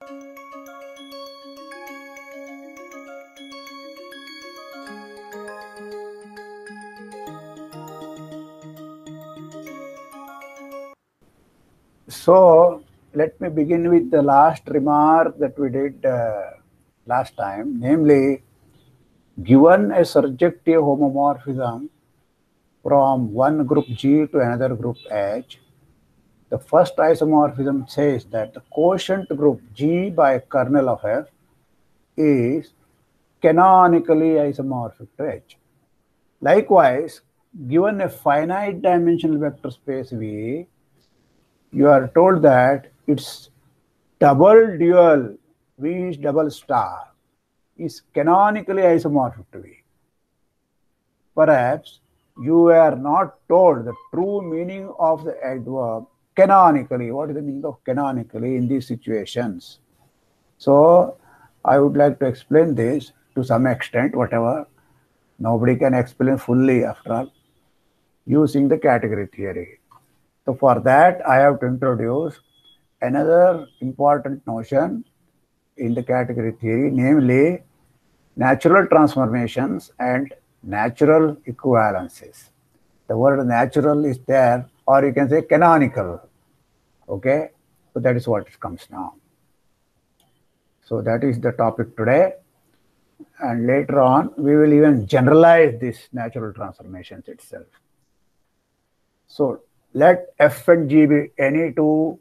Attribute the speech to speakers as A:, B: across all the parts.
A: So let me begin with the last remark that we did last time, namely, given a surjective homomorphism from one group G to another group H, the first isomorphism says that the quotient group G by kernel of F is canonically isomorphic to H. Likewise, given a finite dimensional vector space V, you are told that its double dual V double star is canonically isomorphic to V. Perhaps you are not told the true meaning of the adverb canonically. What is the meaning of canonically in these situations? So I would like to explain this to some extent, whatever. Nobody can explain fully after all, using the category theory. So for that, I have to introduce another important notion in the category theory, namely natural transformations and natural equivalences. The word natural is there, or you can say canonical. Okay, so that is what it comes now. So that is the topic today. And later on, we will even generalize this natural transformations itself. So let F and G be any two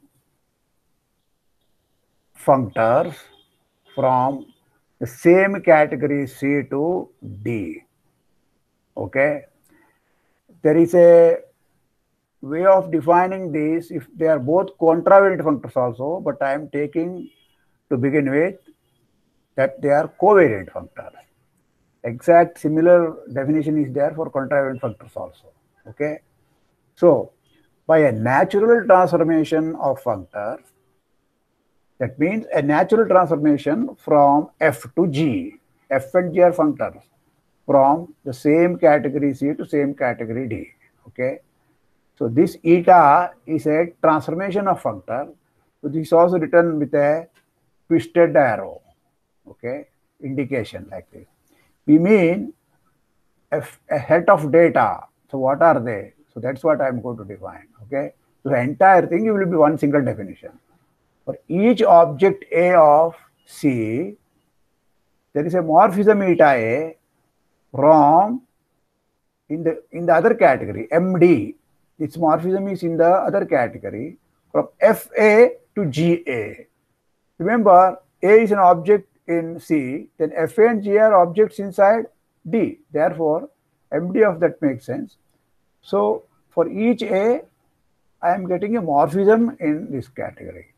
A: functors from the same category C to D. Okay. There is a way of defining this if they are both contravariant functors also, but I am taking to begin with that they are covariant functors. Exact similar definition is there for contravariant functors also. Okay. So by a natural transformation of functors, that means a natural transformation from F to G. F and G are functors from the same category C to same category D. Okay. So this eta is a transformation of functor. So this is also written with a twisted arrow. Okay. Indication like this. We mean a set of data. So what are they? So that's what I'm going to define. Okay. So the entire thing will be one single definition. For each object A of C, there is a morphism eta A from in the other category, MD. Its morphism is in the other category from FA to GA. Remember, A is an object in C, then FA and G are objects inside D. Therefore, MD of that makes sense. So for each A, I am getting a morphism in this category.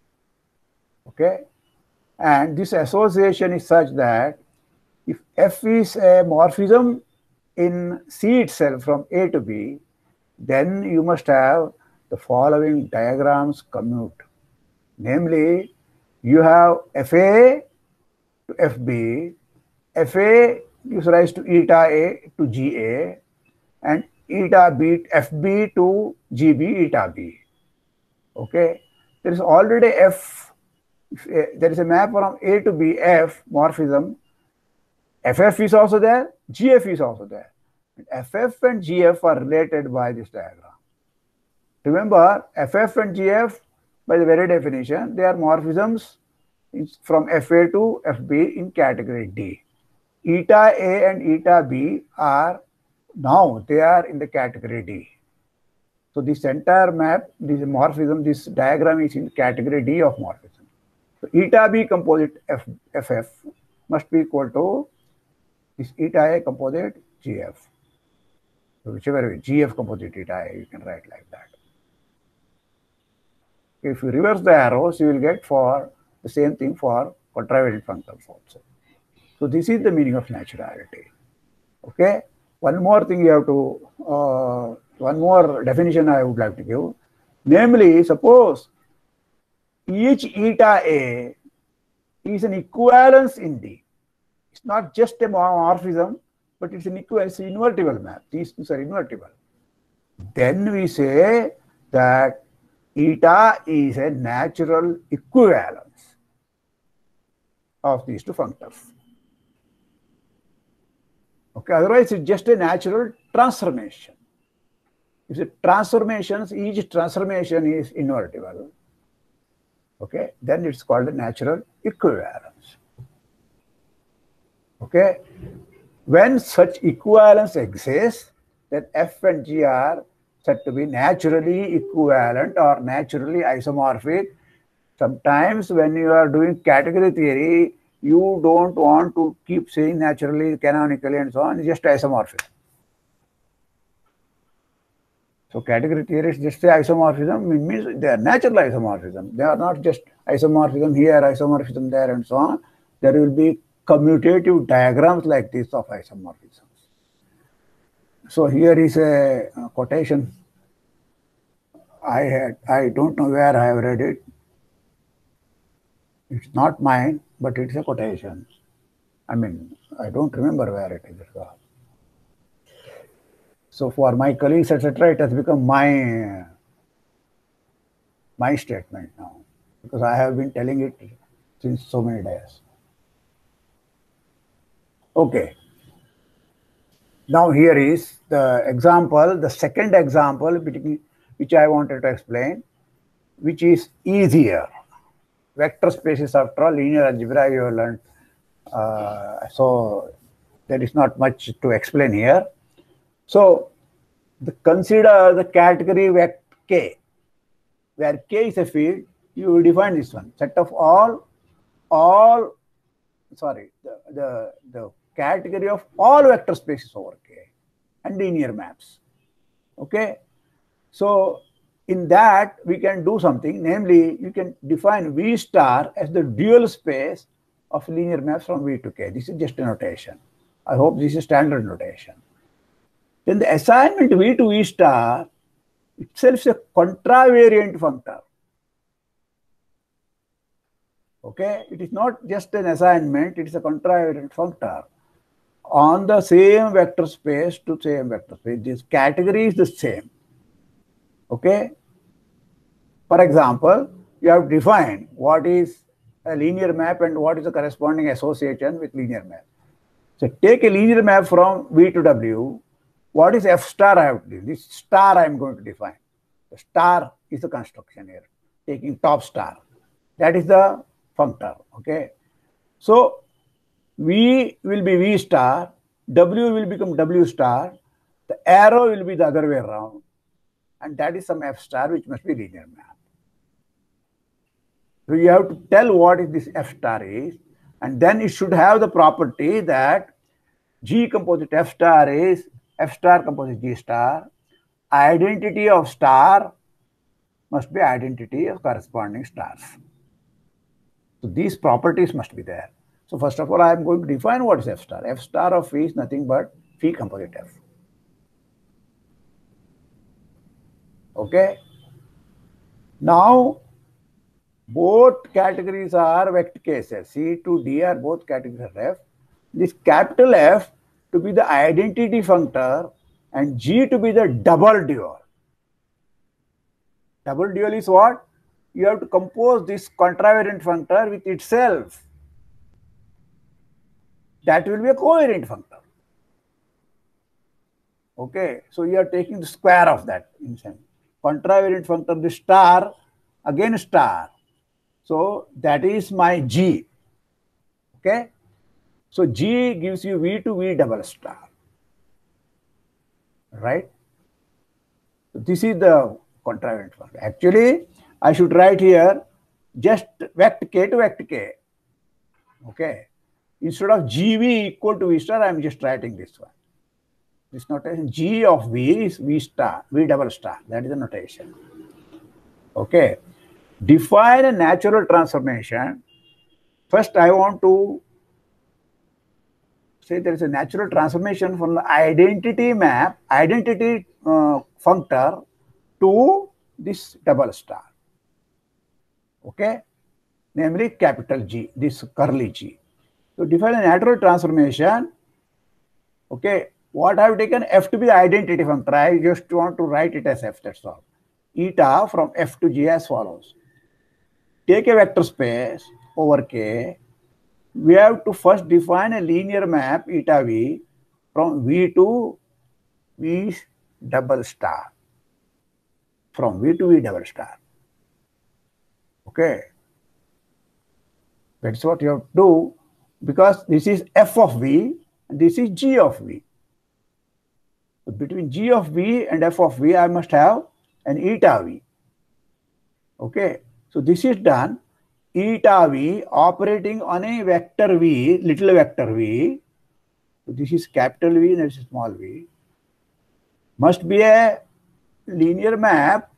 A: Okay, and this association is such that if F is a morphism in C itself from A to B, then you must have the following diagrams commute. Namely, you have FA to FB, FA gives rise to eta A to GA, and eta B, FB to GB, eta B. Okay, there is already F. There is a map from A to B, F morphism. FF is also there, GF is also there. FF and GF are related by this diagram. Remember, FF and GF, by the very definition, they are morphisms from FA to FB in category D. Eta A and eta B are now they are in the category D. So this entire map, this morphism, this diagram is in category D of morphism. So eta B composite FF must be equal to this eta A composite GF. So whichever way, GF composite eta A, you can write like that. If you reverse the arrows, you will get for the same thing for contravariant functors also. So this is the meaning of naturality. Okay. One more thing you have to, one more definition I would like to give. Namely, suppose each eta A is an equivalence in D. It's not just a morphism, but it's an equivalence, invertible map. These things are invertible. Then we say that eta is a natural equivalence. of these two functors. Okay, otherwise it's just a natural transformation. If the transformations, each transformation is invertible, okay, then it's called a natural equivalence. Okay, when such equivalence exists, then F and G are said to be naturally equivalent or naturally isomorphic. Sometimes when you are doing category theory, you don't want to keep saying naturally, canonically, and so on, it's just isomorphism. So category theorists just say isomorphism means they are natural isomorphism. They are not just isomorphism here, isomorphism there, and so on. There will be commutative diagrams like this of isomorphisms. So here is a quotation. I don't know where I have read it. It's not mine, but it's a quotation. I mean, I don't remember where it is. So for my colleagues, etc., it has become my statement now, because I have been telling it since so many days. Okay. Now here is the example, the second example which I wanted to explain, which is easier. Vector spaces, after all, linear algebra you have learned. So there is not much to explain here. So consider the category vector K, where K is a field. You will define this one, set of the category of all vector spaces over K and linear maps. Okay, so in that we can do something, namely you can define V star as the dual space of linear maps from V to K. This is just a notation. I hope this is standard notation. Then the assignment V to V star itself is a contravariant functor. Okay, it is not just an assignment, it is a contravariant functor on the same vector space to same vector space. This category is the same. Okay. For example, you have defined what is a linear map and what is the corresponding association with linear map. So take a linear map from V to W. What is F star I have to do? This star I am going to define. The star is the construction here, taking top star. That is the functor. Okay. So V will be V star, W will become W star, the arrow will be the other way around, and that is some F star which must be linear map. So you have to tell what is this F star is, and then it should have the property that G composite F star is F star composite G star. Identity of star must be identity of corresponding stars. So these properties must be there. So first of all, I am going to define what is F star. F star of phi is nothing but phi composite F. Okay. Now, both categories are vector cases. C to D are both categories of F. This capital F to be the identity functor and G to be the double dual. Double dual is what? You have to compose this contravariant functor with itself. That will be a covariant functor. Okay, so you are taking the square of that inside. Contravariant functor, the star, again star. So that is my G. Okay, so G gives you V to V double star. Right? So this is the contravariant functor. Actually, I should write here just vector K to vector K. Okay. Instead of GV equal to V star, I am just writing this one. This notation G of V is V star, V double star. That is the notation. Okay. Define a natural transformation. First, I want to say there is a natural transformation from the identity map, identity functor to this double star. Okay. Namely capital G, this curly G. So define a natural transformation. Okay, what I have taken F to be the identity functor. I just want to write it as F, that's all. Eta from F to G as follows. Take a vector space over K we have to first define a linear map eta v from V to V double star. From V to V double star. Okay. That's what you have to do, because this is f of v and this is g of v. So between g of v and f of v, I must have an eta v. Okay. So this is done. Eta v operating on a vector v, little vector v. So this is capital V and this is small v. Must be a linear map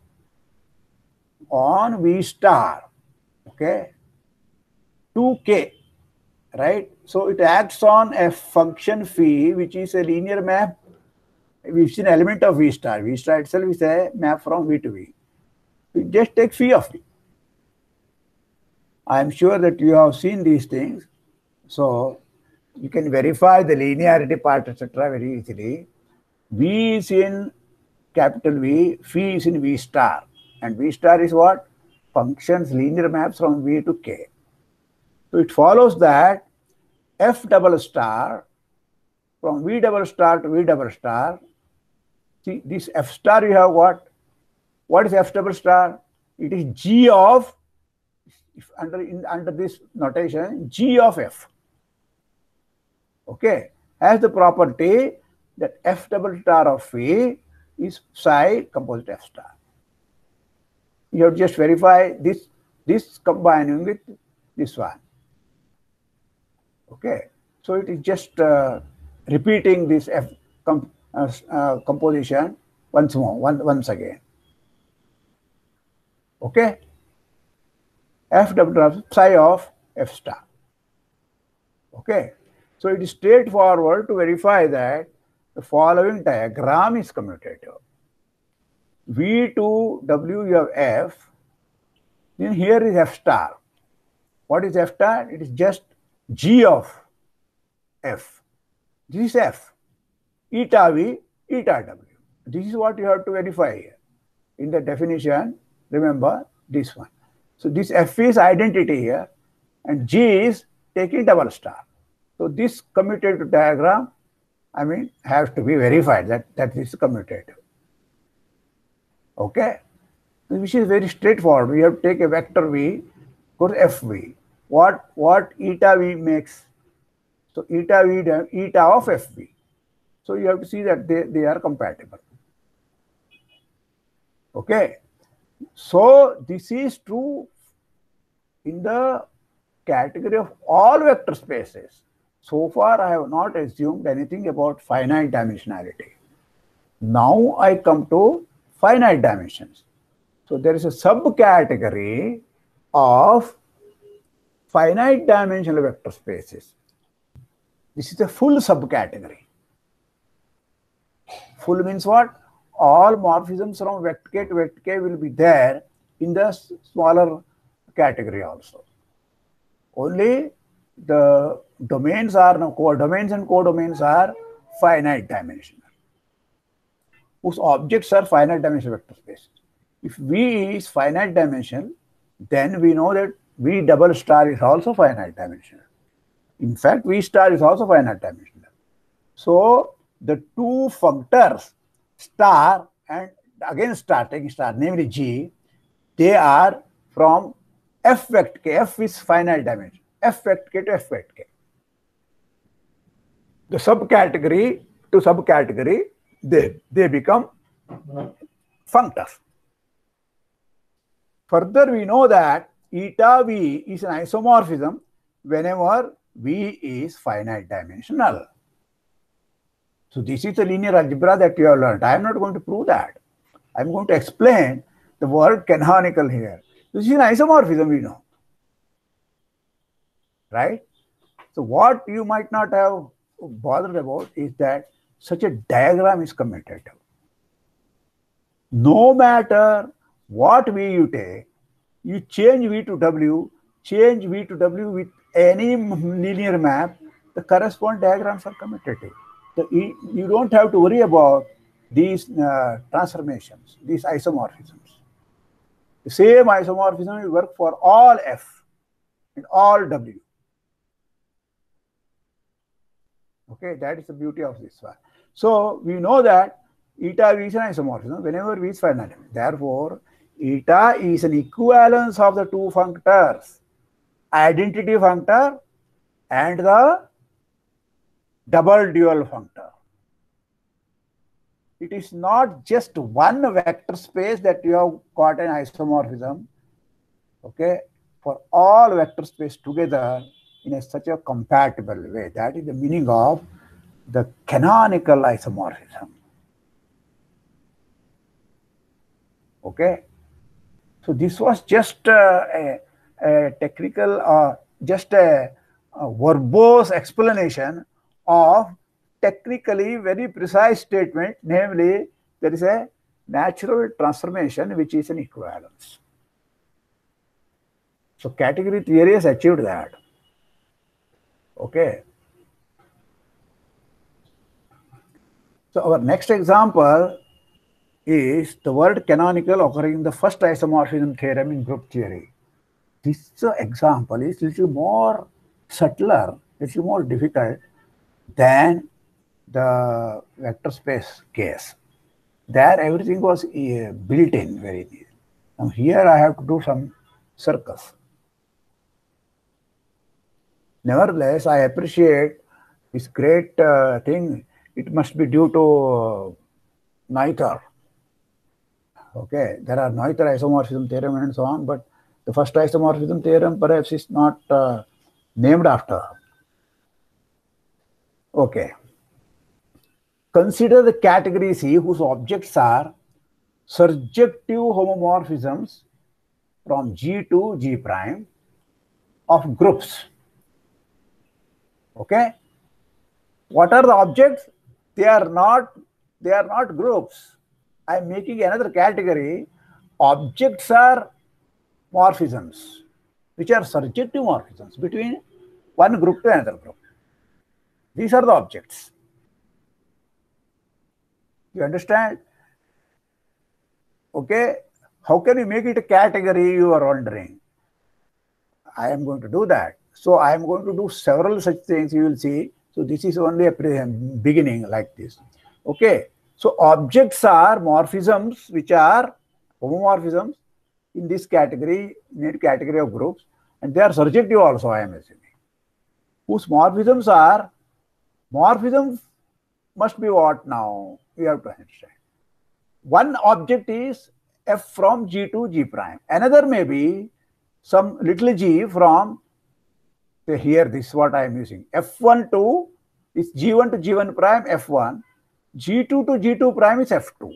A: on V star. Okay. To k, right? So it acts on a function phi, which is a linear map, which is an element of V star. V star itself is a map from V to V. You just take phi of V. I am sure that you have seen these things. So you can verify the linearity part, etc. very easily. V is in capital V, phi is in V star. And V star is what? Functions, linear maps from V to k. So it follows that f double star from V double star to V double star. See, this f star you have what? What is f double star? It is g of, if under this notation, g of f. Okay, has the property that f double star of phi is psi composite f star. You have to just verify this combining with this one. Okay, so it is just repeating this f composition once again. Okay, f double star psi of f star. Okay, so it is straightforward to verify that the following diagram is commutative. V to W you have f, then here is f star. What is f star? It is just g of f. This is f. Eta v, eta w. This is what you have to verify here. In the definition, remember this one. So this f is identity here, and g is taking double star. So this commutative diagram, I mean, has to be verified that this is commutative. Okay, which is very straightforward. We have to take a vector v, go to fv. What eta v makes? So eta v, eta of fv. So you have to see that they are compatible. Okay, so this is true in the category of all vector spaces. So far, I have not assumed anything about finite dimensionality. Now I come to finite dimensions. So there is a subcategory of finite dimensional vector spaces. This is a full subcategory. Full means what? All morphisms from vector k to vector k will be there in the smaller category also. Only the domains are now codomains and codomains are finite dimensional, whose objects are finite dimensional vector space. If V is finite dimensional, then we know that V double star is also finite dimensional. In fact, V star is also finite dimensional. So the two functors, star and again star, taking star, namely G, they are from F vector k. F is finite dimension. F vector k to F vector k. The subcategory to subcategory, they become functors. Further, we know that eta v is an isomorphism whenever V is finite dimensional. So this is the linear algebra that you have learned. I am not going to prove that. I am going to explain the word canonical here. This is an isomorphism, we know. Right? So what you might not have bothered about is that such a diagram is commutative. No matter what V you take, you change V to W, change V to W with any linear map, the corresponding diagrams are commutative. You don't have to worry about these transformations, these isomorphisms. The same isomorphism will work for all F and all W. Okay, that is the beauty of this one. So we know that eta V is an isomorphism whenever V is finite. Therefore, eta is an equivalence of the two functors, identity functor and the double dual functor. It is not just one vector space that you have got an isomorphism, okay, for all vector space together in such a compatible way. That is the meaning of the canonical isomorphism. Okay, so this was just a technical, just a verbose explanation of technically very precise statement, namely there is a natural transformation which is an equivalence. So category theory has achieved that. Okay. So our next example is the word canonical occurring in the first isomorphism theorem in group theory. This example is a little more subtler, little more difficult than the vector space case. There everything was built in very easy. Now here I have to do some circus. Nevertheless, I appreciate this great thing. It must be due to Noether. Okay, there are Noether isomorphism theorem and so on, but the first isomorphism theorem perhaps is not named after. Okay. Consider the category C whose objects are surjective homomorphisms from G to G prime of groups. Okay. What are the objects? They are not groups. I am making another category. Objects are morphisms, which are surjective morphisms between one group to another group. These are the objects. You understand? Okay. How can you make it a category, you are wondering? I am going to do that. So I am going to do several such things, you will see. So this is only a beginning like this. Okay. So objects are morphisms which are homomorphisms in this category, in category of groups, and they are surjective also, I am assuming. Whose morphisms are, morphisms must be what now? We have to understand. One object is f from G to G prime. Another may be some little g from, say here, this is what I am using. F1 to, is G1 to G1 prime, F1. G2 to G2 prime is F2.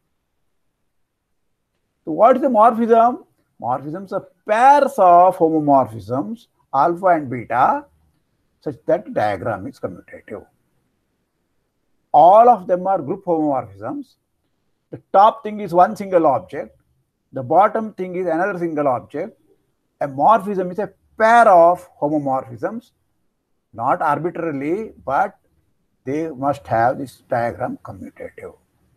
A: So what is the morphism? Morphisms are pairs of homomorphisms, alpha and beta, such that diagram is commutative. All of them are group homomorphisms. The top thing is one single object. The bottom thing is another single object. A morphism is a pair of homomorphisms, not arbitrarily, but they must have this diagram commutative.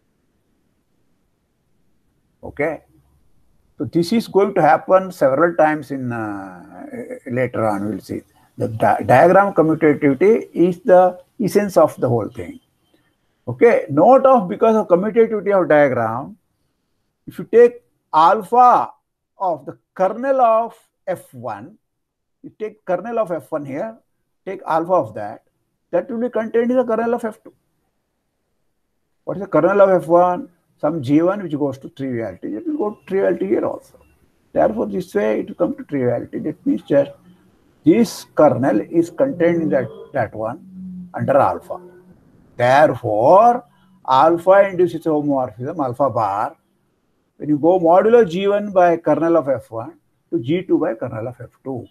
A: Okay. So this is going to happen several times in later on. We'll see. The diagram commutativity is the essence of the whole thing. Okay. Note of, because of commutativity of diagram, if you take alpha of the kernel of F1, you take kernel of F1 here, take alpha of that will be contained in the kernel of F2. What is the kernel of F1? Some G1 which goes to triviality. It will go to triviality here also. Therefore, this way it will come to triviality. That means just this kernel is contained in that one under alpha. Therefore, alpha induces homomorphism, alpha bar. When you go modulo G1 by kernel of F1 to G2 by kernel of F2.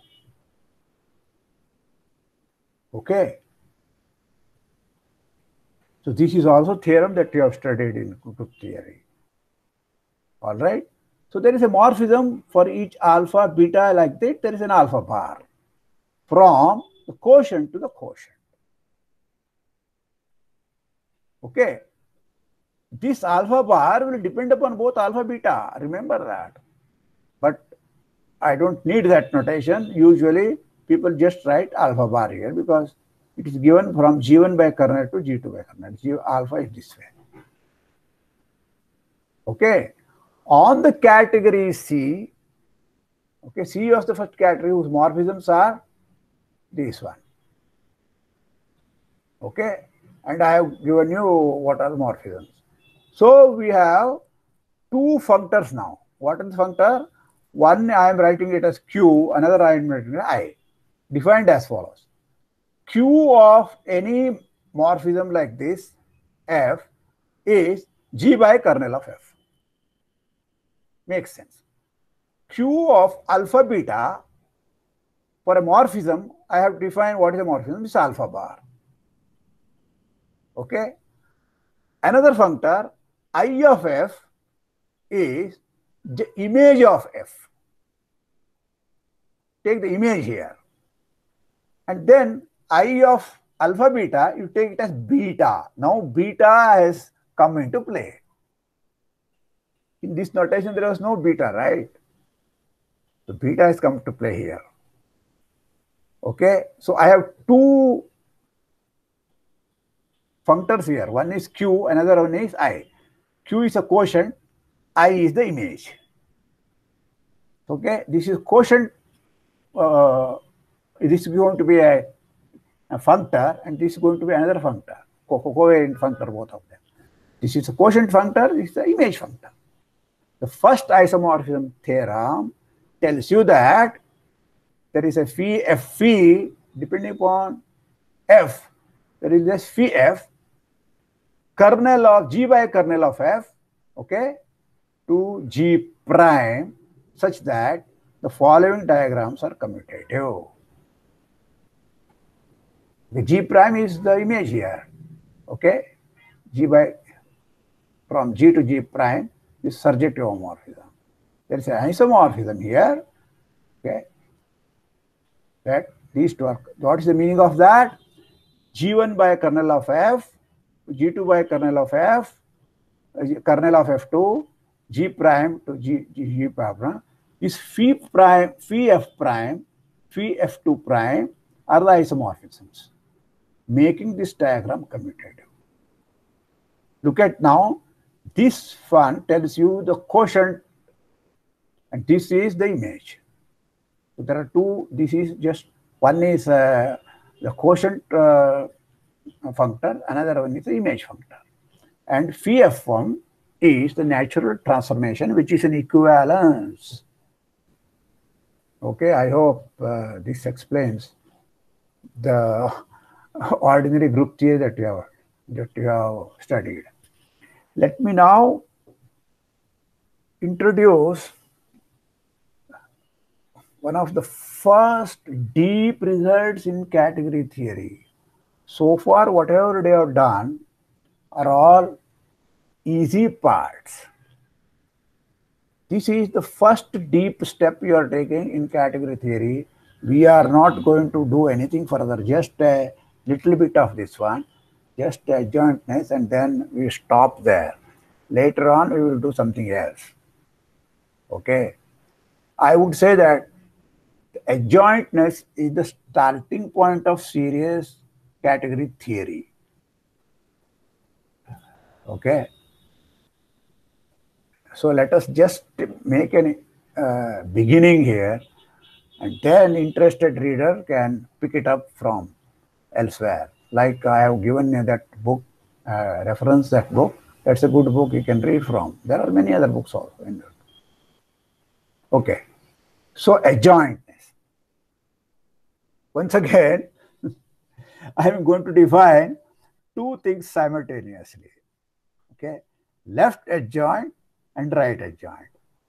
A: Okay. So this is also theorem that you have studied in group theory. All right. So there is a morphism for each alpha, beta like that. There is an alpha bar from the quotient to the quotient. Okay. This alpha bar will depend upon both alpha, beta. Remember that. But I don't need that notation. Usually people just write alpha bar here because It is given from G1 by kernel to G2 by kernel. G alpha is this way. Okay. On the category C, okay, C was the first category whose morphisms are this one. Okay. And I have given you what are the morphisms. So we have two functors now. What is the functor? One I am writing it as Q, another I am writing it as I. Defined as follows. Q of any morphism like this, F, is G by kernel of F. Makes sense. Q of alpha beta, for a morphism, I have defined what is a morphism, it's alpha bar. Okay. Another functor, I of F, is the image of F. Take the image here. And then I of alpha beta, you take it as beta. Now beta has come into play. In this notation, there was no beta, right? So beta has come to play here. Okay, so I have two functors here. One is Q, another one is I. Q is a quotient, I is the image. Okay, this is quotient. This is going to be a functor, and this is going to be another functor, covariant functor, both of them. This is a quotient functor, this is the image functor. The first isomorphism theorem tells you that there is a phi f phi depending upon f. There is this phi f kernel of G by kernel of f, okay, to G prime, such that the following diagrams are commutative. The G prime is the image here, okay, G by from G to G prime is surjective homomorphism. There is an isomorphism here, okay, that these two are, what is the meaning of that? G1 by kernel of f, G2 by kernel of f, kernel of f2, G prime to G prime is phi prime, phi f prime, phi f2 prime are the isomorphisms, making this diagram commutative. Look at now, this one tells you the quotient, and this is the image. So there are two, this is just, one is the quotient functor, another one is the image functor. And phi f1 is the natural transformation, which is an equivalence. Okay, I hope this explains the ordinary group theory that you have studied. Let me now introduce one of the first deep results in category theory. So far, whatever they have done are all easy parts. This is the first deep step you are taking in category theory. We are not going to do anything further, just a little bit of this one, just adjointness, and then we stop there. Later on, we will do something else. Okay. I would say that adjointness is the starting point of serious category theory. Okay. So let us just make a beginning here, and then interested reader can pick it up from elsewhere. Like I have given that book, reference that book. That's a good book you can read from. There are many other books also in that. Okay. So adjointness. Once again, I am going to define two things simultaneously. Okay. Left adjoint and right adjoint.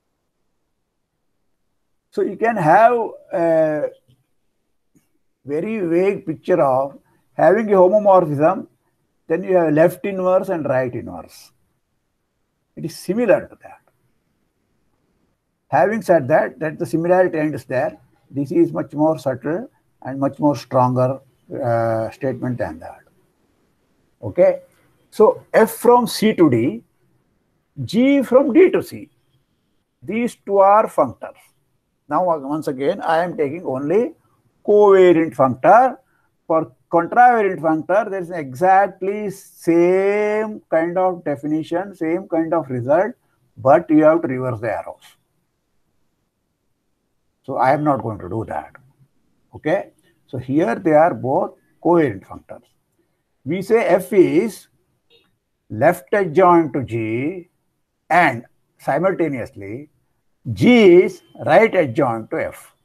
A: So you can have a very vague picture of having a homomorphism, then you have left inverse and right inverse. It is similar to that. Having said that, the similarity ends there. This is much more subtle and much more stronger statement than that. Okay. So F from C to D, G from D to C. These two are functors. Now, once again, I am taking only covariant functor. For contravariant functor, there is exactly same kind of definition, same kind of result, but you have to reverse the arrows. So I am not going to do that. Okay. So here they are both covariant functors. We say F is left adjoint to G and simultaneously G is right adjoint to F.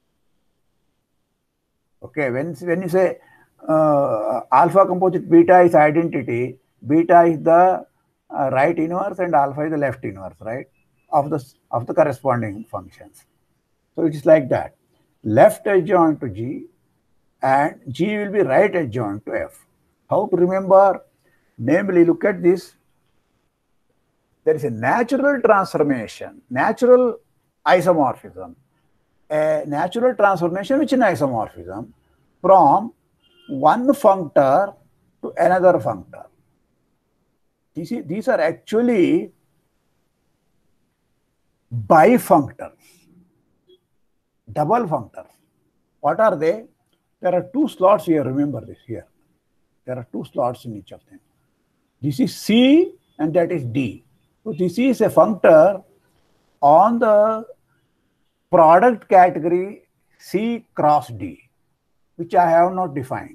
A: Okay, when you say alpha composite beta is identity, beta is the right inverse and alpha is the left inverse, right, of the corresponding functions. So it is like that. Left adjoint to G and G will be right adjoint to F. How to remember? Namely, look at this. There is a natural transformation, natural isomorphism. A natural transformation which is an isomorphism from one functor to another functor. These are actually bifunctors, double functors. What are they? There are two slots here, remember this here. There are two slots in each of them. This is C and that is D. So this is a functor on the product category C cross D, which I have not defined.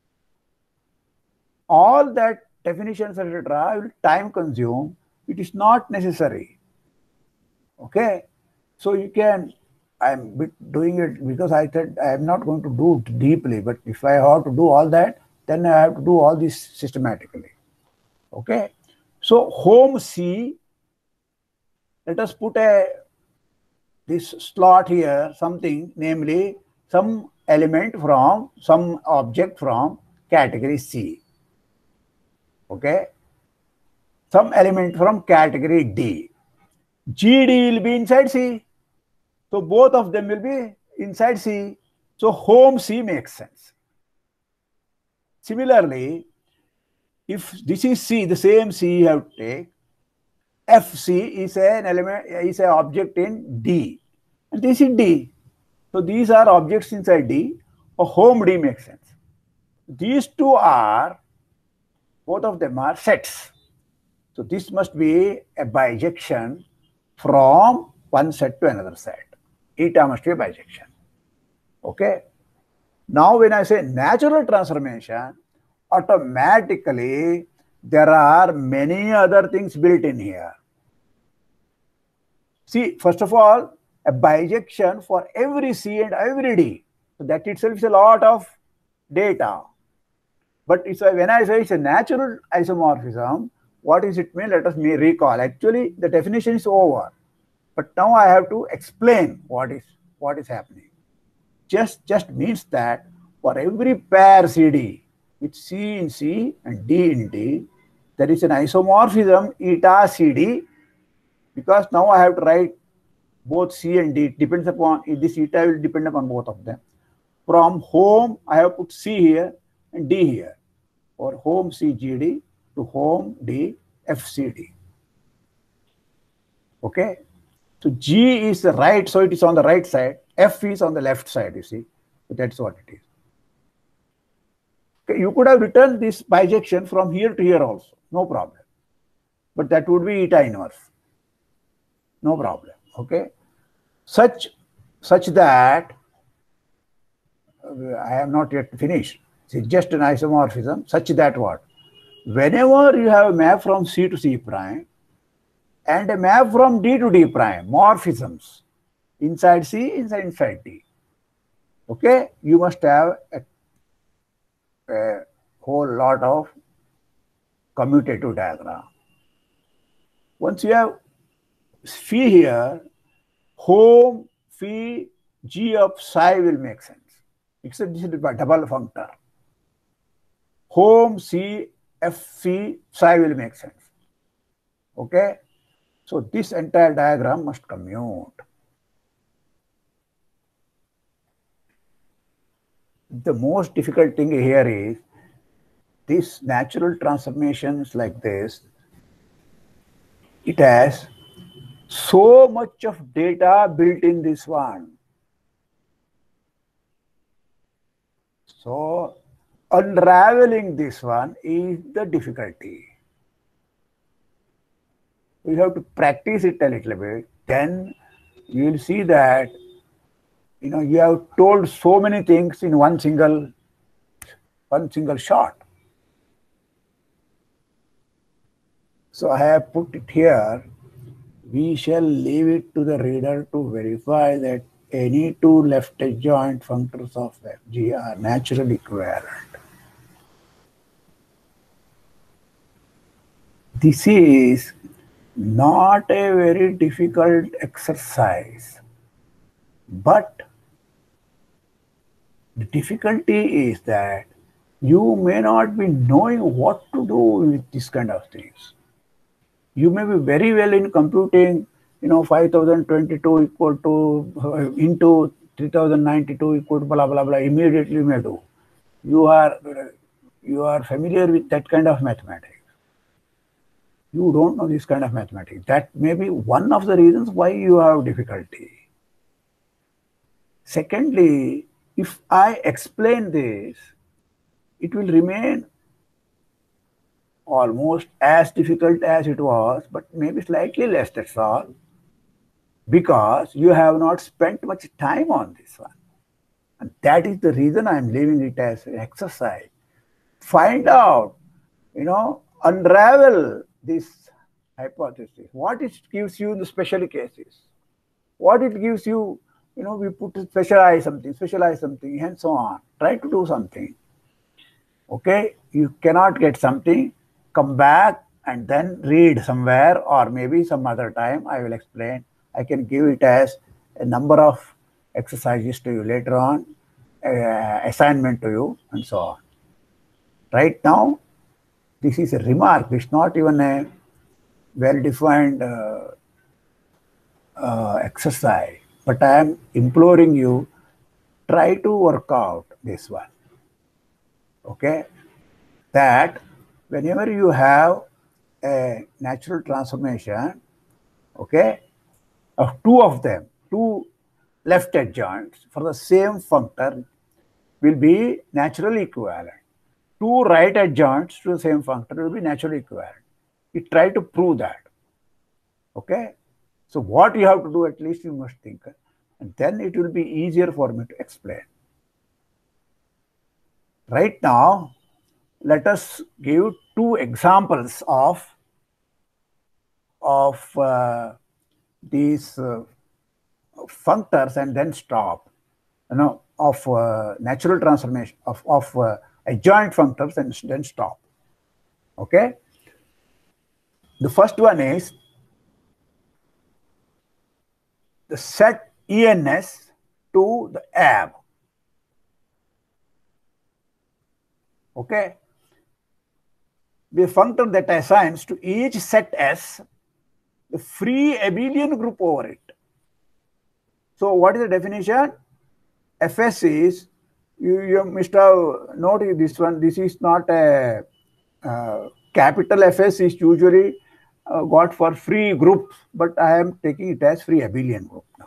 A: All that definitions, etc., will time consume. It is not necessary. Okay. So you can, I'm doing it because I said I am not going to do it deeply, but if I have to do all that, then I have to do all this systematically. Okay. So home C, let us put this slot here, something, namely some element from, some object from category C. Okay. Some element from category D. GD will be inside C. So both of them will be inside C. So home C makes sense. Similarly, if this is C, the same C you have to take, FC is an element, is an object in D. And this is D. So these are objects inside D. A home D makes sense. These two are, both of them are sets. So this must be a bijection from one set to another set. Eta must be a bijection. Okay. Now when I say natural transformation, automatically there are many other things built in here. See, first of all, a bijection for every C and every D. So that itself is a lot of data. But it's when I say it's a natural isomorphism, what does it mean? Let us recall. Actually, the definition is over. But now I have to explain what is happening. Just means that for every pair CD with C in C and D in D, there is an isomorphism eta CD, because now I have to write both C and D. It depends upon, this eta will depend upon both of them. From home, I have put C here and D here, or home CGD to home D FCD. Okay. So G is the right, so it is on the right side. F is on the left side, you see. So that's what it is. Okay, you could have written this bijection from here to here also, no problem. But that would be eta inverse. No problem. Okay. Such that I have not yet finished. It's just an isomorphism, such that what? Whenever you have a map from C to C prime and a map from D to D prime, morphisms, inside C, inside D. Okay, you must have a whole lot of commutative diagram. Once you have phi here, home phi G of psi will make sense. Except this is a double functor. Home C F phi psi will make sense. Okay, so this entire diagram must commute. The most difficult thing here is this natural transformations like this. It has so much of data built in this one. So unraveling this one is the difficulty. You have to practice it a little bit. Then you will see that you have told so many things in one single shot. So I have put it here. We shall leave it to the reader to verify that any two left adjoint functors of Fg are naturally equivalent. This is not a very difficult exercise, but the difficulty is that you may not be knowing what to do with this kind of things. You may be very well in computing, 5022 equal to into 3092 equal to blah blah blah. Immediately you may do. You are familiar with that kind of mathematics. You don't know this kind of mathematics. That may be one of the reasons why you have difficulty. Secondly, if I explain this, it will remain almost as difficult as it was, but maybe slightly less, that's all, because you have not spent much time on this one. And that is the reason I am leaving it as an exercise. Find out, unravel this hypothesis. What it gives you in the special cases. What it gives you, we put specialize something, and so on. Try to do something. Okay, you cannot get something, come back and then read somewhere, or maybe some other time I will explain. I can give it as a number of exercises to you later on, assignment to you, and so on. Right now, this is a remark. It's not even a well-defined exercise, but I am imploring you, try to work out this one. Okay, that whenever you have a natural transformation, okay, of two left adjoints for the same functor will be naturally equivalent. Two right adjoints to the same functor will be naturally equivalent. You try to prove that. Okay, so what you have to do, at least you must think, and then it will be easier for me to explain. Right now, let us give two examples of these functors and then stop. Of natural transformation of adjoint functors and then stop. Okay. The first one is the set ENS to the AB. Okay. The functor that assigns to each set S the free abelian group over it. So what is the definition? Fs is, you must have noted this one, this is not a capital Fs is usually got for free groups, but I am taking it as free abelian group now.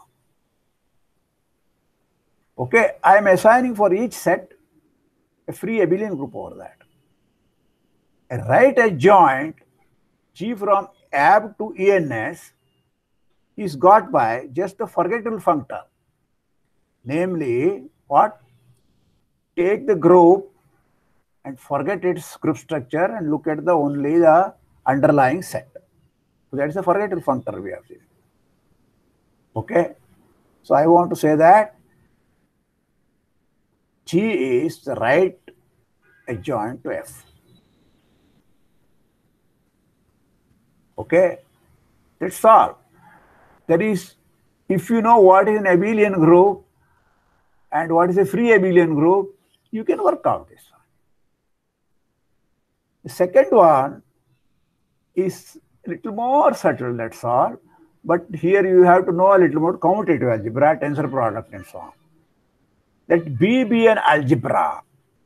A: Okay, I am assigning for each set a free abelian group over that. A right adjoint G from AB to ENS is got by just the forgettable functor. Namely, what? Take the group and forget its group structure and look at only the underlying set. So that is a forgettable functor we have seen. Okay. So I want to say that G is the right adjoint to F. Okay. That's all. That is, if you know what is an abelian group and what is a free abelian group, you can work out this one. The second one is a little more subtle, that's all. But here you have to know a little more commutative algebra, tensor product, and so on. Let B be an algebra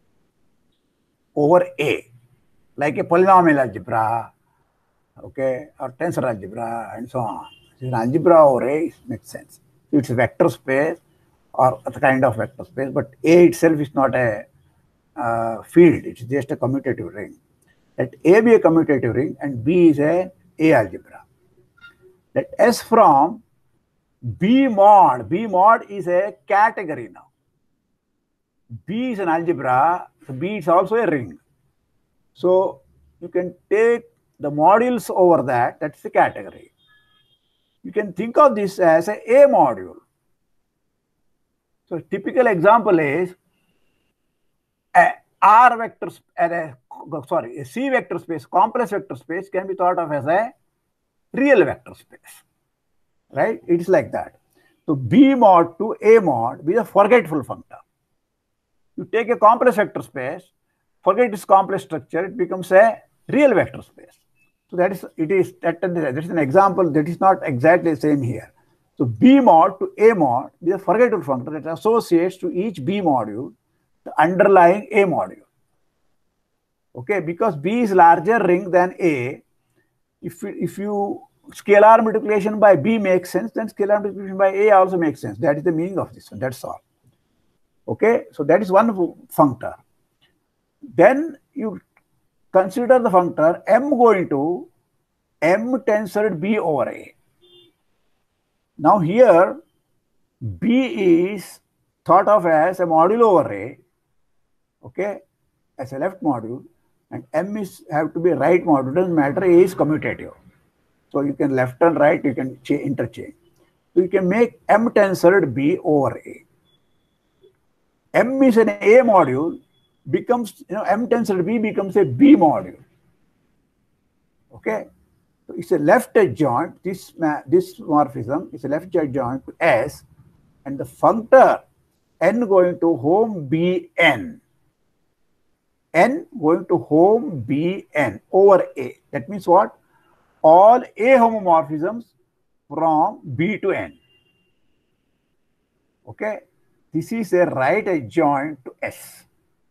A: over A, like a polynomial algebra, okay, or tensor algebra, and so on. So an algebra over A makes sense. It's a vector space or a kind of vector space, but A itself is not a field. It's just a commutative ring. Let A be a commutative ring and B is a algebra. Let S from B mod is a category now. B is an algebra, so B is also a ring. So you can take the modules over that, that's the category. You can think of this as a module. So a typical example is a C vector space, complex vector space can be thought of as a real vector space, right? It's like that. So B mod to A mod be a forgetful functor. You take a complex vector space, forget its complex structure, it becomes a real vector space. So that is an example that is not exactly the same here. So B mod to A mod is a forgetful functor that associates to each B module the underlying A module. Okay, because B is larger ring than A, if you scalar multiplication by B makes sense, then scalar multiplication by A also makes sense. That is the meaning of this one. That's all. Okay, so that is one functor. Then you consider the functor M going to M tensored B over A. Now here B is thought of as a module over A, okay, as a left module, and M is have to be a right module. Doesn't matter, A is commutative. So you can left and right, you can interchange. So you can make M tensored B over A. M is an A module, becomes, M tensored B becomes a B module. Okay, so it's a left adjoint. This morphism is a left adjoint to S, and the functor N going to home Bn. N going to home Bn over A. That means what? All A homomorphisms from B to N. Okay, this is a right adjoint to S.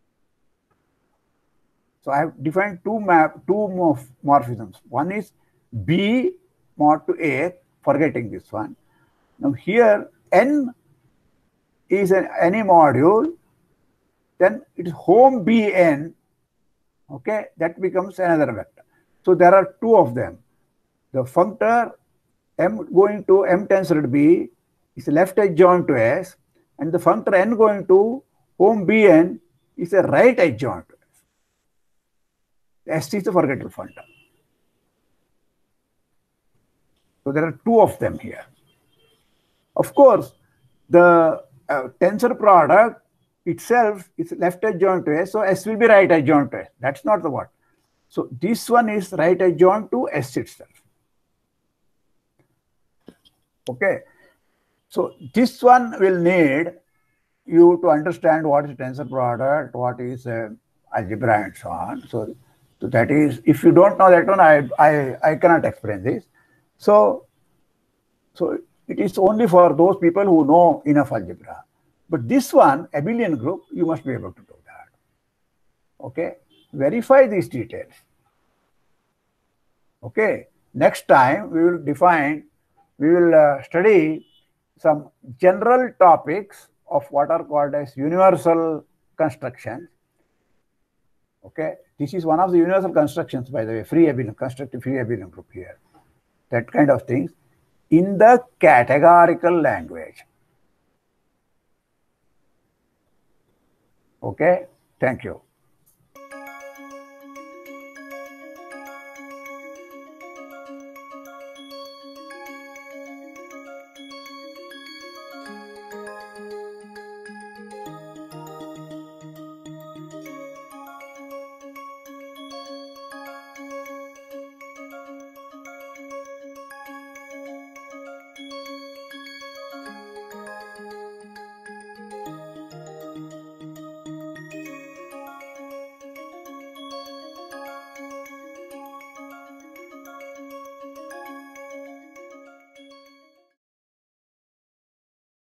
A: So I have defined two morphisms. One is B mod to A, forgetting this one. Now here N is any module, then it is home Bn. Okay, that becomes another vector. So there are two of them. The functor M going to M tensored B is a left adjoint to S, and the functor N going to home Bn is a right adjoint to S. S is the forgetful functor. So there are two of them here. Of course, the tensor product itself is left adjoint to S, so S will be right adjoint to S. That's not the what. So this one is right adjoint to S itself. Okay, so this one will need you to understand what is tensor product, what is algebra, and so on. So that is, if you don't know that one, I cannot explain this. So it is only for those people who know enough algebra. But this one, abelian group, you must be able to do that. Okay, verify these details. Okay, next time we will study some general topics of what are called as universal constructions. Okay, this is one of the universal constructions, by the way, free abelian, constructive free abelian group here. That kind of things in the categorical language. Okay, thank you.